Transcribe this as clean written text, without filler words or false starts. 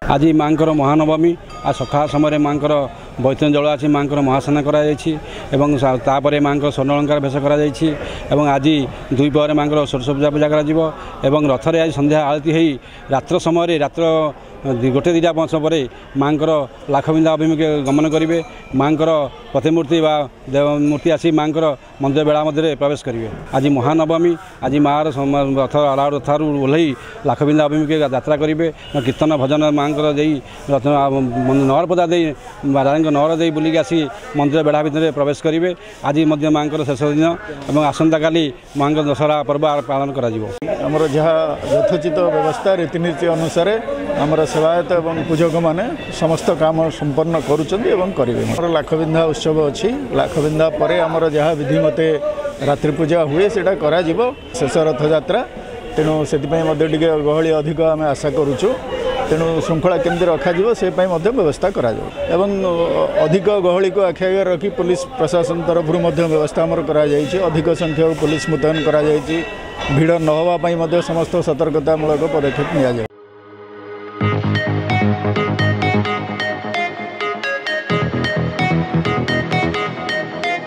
आज माँ महानवमी आ सकाळ समय माँ बैतरणी जल आसी माँ महास्नान कर माँ स्वर्णअलंकार भेष कर आज दुईपहर माँ षोडश पूजा पूजा कर रथरे आज संध्या आरती हो रात्र समय रात्र गोटे दुटा वर्ष पर माँ लाखबिंदा अभिमुखे गमन करेंगे माँ प्रतिमूर्ति मूर्ति आसी माँ मंदिर बेला मध्य प्रवेश करेंगे। आज महानवमी आज माँ रथ रथारू ओह्ल लाखबिंदा अभिमुखे यात्रा करेंगे कीर्तन भजन माँ रथ नहरपदा दे राजा नहर दे बुलिक आसी मंदिर बेढ़ा भितर प्रवेश करेंगे। आज माँ शेष दिन और आसंता काली माँ दशहरा पर्व पालन कर जहाँ यथोचित व्यवस्था रीतिनीति अनुसार आमर सेवायत और पूजक मैंने समस्त काम संपन्न करेंगे। लाखबिंदा उत्सव अच्छी लाखबिंदा पर आमर जहाँ विधि मते रात्रि पूजा हुए सेटा करा जीवो शेष रथ यात्रा तेणु से गहली अधिक आम आशा करुचु तेणु श्रृंखला केमती रखा से व्यवस्था करा एवं अधिक गहली को आखि आगे रखी पुलिस प्रशासन तरफ व्यवस्था आमर करा अधिक संख्यक पुलिस मुतयन करा भीड़ न होगा समस्त सतर्कतामूलक पदक्षेप नि